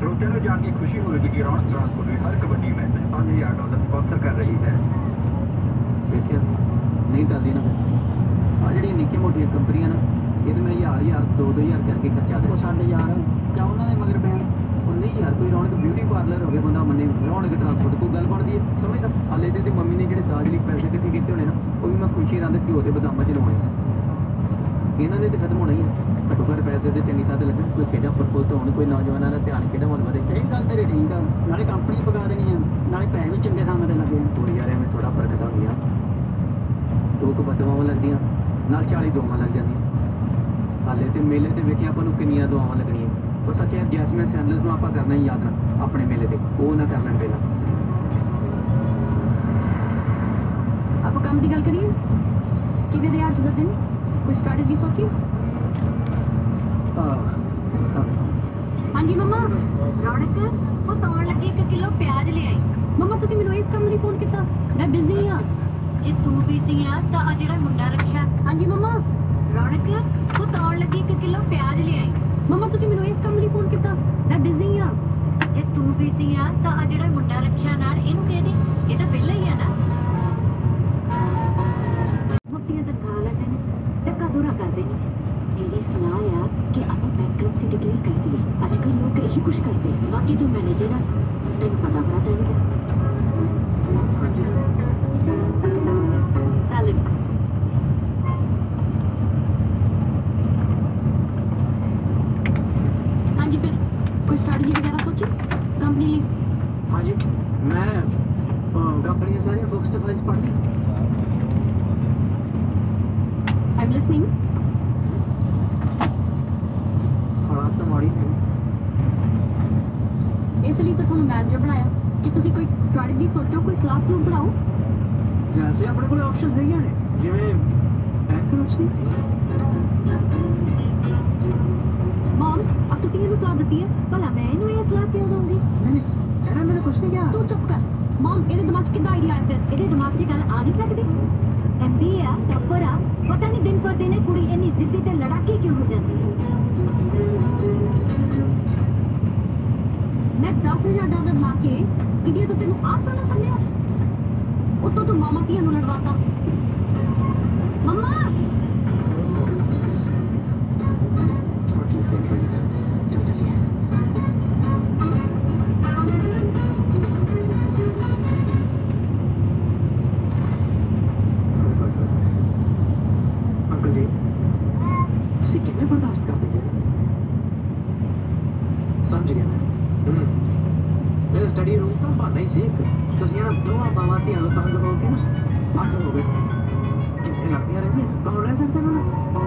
ਸਰੋਤਿਆਂ ਨੂੰ ਜਾਣ ਕੇ ਖੁਸ਼ੀ ਹੋਵੇਗੀ ਕਿ ਰੌਣਕ ਟਰਾਂਸਪੋਰਟ ਵੀ ਹਰ ਕਬੱਡੀ ਮੈਚ ਵਿੱਚ $5000 ਸਪਾਂਸਰ ਕਰ ਰਹੀ ਹੈ। देखिए नहीं टलती ना फिर आ जी निक्की मोटी कंपनियां ना ये तो मैं 1000 2000 करके खर्चा दे साढ़े यार क्या उन्होंने मगर पैन नहीं यार कोई रौनक ब्यूटी पार्लर हो गया बंदा मन्ने रौनक ट्रांसपोर्ट कोई गल बनती है समझदा हाले ते मम्मी ने जो दाज लिए पैसे इकट्ठे किए होने ना वो भी मैं खुशी रंग घ्यो के बदामा च लवाने इन्हों ने तो खत्म होना ही है घट्टो घट्ट पैसे तो चंगी थां ते लगन कोई खेडा फुटबॉल तो होने कोई नौजवानों का ध्यान खेडा वल वधे ये गल तेरी ठीक है नाले कंपनी पका देनी है नाले पैसे भी चंगे थां ते लगे तो यार एवें थोड़ा फर्क तो हो गया दो क बदवावां लगदियां नाल 40 दुआवां लग जांदियां हाले ते मेले ते वेखिया आपां नूं किन्नियां दुआवां लगणियां पर सच है जैसमिन सैंडलर्स नूं आपां करना ही याद ना अपने मेले ते वो ना कर लैण पहला आप काम की गल करिए किवें दे अज दा दिन कोई स्ट्रैटेजी सोची हाँ जी मम्मा रौनक वो तौण लगी 1 किलो प्याज ले आई मम्मा तुसीं मैनूं इस काम लई फोन कीता मैं बिजी हाँ जे तू बिजी हाँ तां आ जिहड़ा मुंडा रखिया हाँ जी मम्मा रौनक वो तौण लगी 1 किलो प्याज ले आई मम्मा तुसीं मैनूं इस काम लई फोन कीता मैं बिजी हाँ जे तू बिजी हाँ तां आ जिहड़ा मुंडा रखिया नाल इहनूं कह दे ये तां विहला ही है ना मुफ्तियां तनख्वाह लैंदे ने धक्का दूरा करदे ने मेरी सलाह है कि आपने बैंकरप्सी डिक्लेयर कर दी आजकल लोग यही कुछ करते हैं बाकी तू मैनेजर है तेन पता होना चाहिए चल हाँ जी फिर कोई स्ट्रैटेजी वगैरह सोची कंपनी लिए हाँ जी मैं कंपनी सारी बुक्स से फाइल्स पढ़ ली आई एम लिसनिंग हालात तो माड़ी नहीं इसलिए तो ਤੁਹਾਨੂੰ ਮੈਨੇਜਰ ਬਣਾਇਆ ਕਿ ਤੁਸੀਂ ਕੋਈ ਸਟ੍ਰੈਟਜੀ ਸੋਚੋ ਕੋਈ ਸਲਾਹ ਨੂੰ ਬਣਾਓ वैसे अपने कोई ऑप्शन है ने जिवें बैंकरप्सी मॉम अब ਤੁਸੀਂ ਇਹਨੂੰ ਸਲਾਹ ਦਿੱਤੀ ਹੈ ਭਲਾ ਮੈਂ ਇਹਨੂੰ ਇਹ ਸਲਾਹ ਕਿਉਂ ਦਊਂਗੀ नहीं ऐसा मैंने कुछ नहीं किया ਤੂੰ ਚੁੱਪ ਕਰ ਮॉम ਇਹਦੇ ਦਿਮਾਗ 'ਚ ਕਿੱਦਾਂ ਆਈਡੀਆ ਆਇਆ ਫਿਰ ਇਹਦੇ ਦਿਮਾਗ 'ਚ ਗੱਲ ਆ ਨਹੀਂ ਸਕਦੀ ਐਮਬੀਏ ਆ ਟੱਪਰ ਆ ਪਤਾ ਨਹੀਂ ਦਿਨ ਪਰ ਦਿਨ ਇਹ ਕੁੜੀ ਇੰਨੀ ਜ਼ਿੱਦੀ ਤੇ ਲੜਾਕੀ ਕਿਉਂ ਹੋ ਜਾਂਦੀ ਹੈ मैं $10,000 ला के इंडिया तो तेन आ सुनना संदेह उतो तो मामा की लड़वाता मम्मा अंकल जी कितने बर्दाश्त करते जी समझ गया मेरे स्टडी रूम का बहाना ही सी तो यहाँ दोवां बावां धियां नूं तंग हो के ना 8 हो गए कितने लगदियां रहिंदियां कौन रह सकदा ना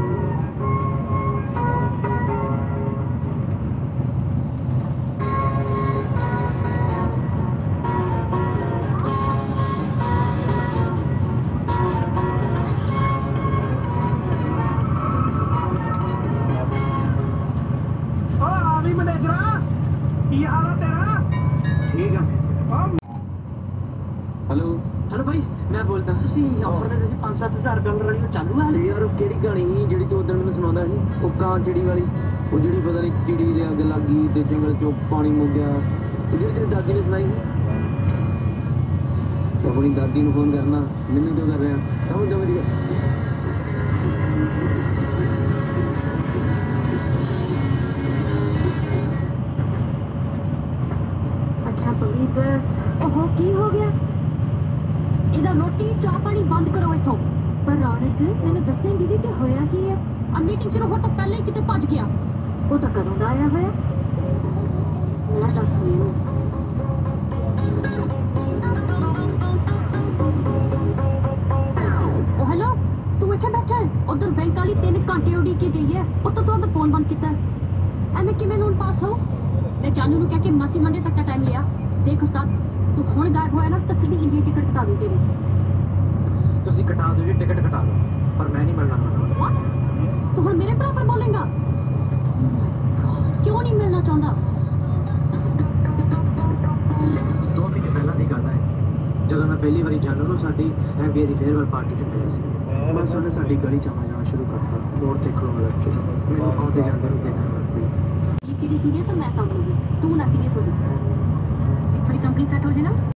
हेलो हेलो भाई मैं बोलदा ऑफर दे $5-7,000 वाली चालू है यार केड़ी गाणी ही जेड़ी तू उदण मैनूं सुणांदा सी ओ ਕਾਂ चिड़ी वाली ओ जेड़ी पता नहीं चिड़ी दे अग लगी ते जंगल चों पानी मुक गया ओ जेड़ी तेरी दादी ने सुनाई तो अपनी दादी नूं फोन करना मैनूं क्यों कर रहा समझदा मेरी गल अच्छा पवित्र ओहो की हो गया ਇਹਦਾ ਰੋਟੀ ਚਾਹ ਪਾਣੀ ਬੰਦ ਕਰੋ ਇੱਥੋਂ ਪਰ ਰੌਣਕ ਮੈਨੂੰ ਦੱਸੇਂਗੀ ਵੀ ਕਿ ਹੋਇਆ ਕੀ ਹੈ ਆ ਮੀਟਿੰਗ ਸ਼ੁਰੂ ਹੋਣ ਤੋਂ ਪਹਿਲਾਂ ਹੀ ਕਿਤੇ ਭੱਜ ਗਿਆ ਉਹ ਤਾਂ ਕਦੋਂ ਦਾ ਆਇਆ ਹੋਇਆ ਮੈਂ ਦੱਸਦੀ ਹਾਂ ਉਹ ਹੈਲੋ ਤੂੰ ਇੱਥੇ ਬੈਠਾ ਹੈ ਉਧਰ ਬੈਂਕ ਵਾਲੀ 3 ਘੰਟੇ ਉਡੀਕ ਕੇ ਗਈ ਹੈ ਉਹ ਤਾਂ ਤੂੰ ਉਹਦਾ ਫੋਨ ਬੰਦ ਕੀਤਾ ਐਵੇਂ ਕਿਵੇਂ ਲੋਨ ਪਾਸ ਹੋ ਮੈਂ ਜਾਨੂ ਨੂੰ ਕਹਿ ਕੇ ਮਾਸੀ ਮੰਡੇ ਤੱਕ ਦਾ ਟਾਈਮ ਲਿਆ ਦੇਖ ਉਸਤਾਦ तू हुण गायब होया ना तो सीधी इंडिया टिकट कटा दूं तेरी तुसी कटा दो जी टिकट कटा दो पर मैं नहीं मिलना तू हुण मेरे बराबर बोलेगा क्यों नहीं मिलना चाहता 2 महीने पहला दी गल है जदों मैं पहली बारी जानू नु साडी एमबीए दी फेयरवेल पार्टी ते गया सी बस ਉਹਨੇ ਸਾਡੀ ਗਲੀ ਚ ਆਉਣਾ शुरू करता मोड़ ते खड़ोण लग पे मैनूं आउंदे ਜਾਂਦੇ ਨੂੰ देखण लग पई सीधी सीधी तो मैं समझूंगी तू ना सीधी ਸੈੱਟ ਹੋ ਜੇ ਨਾ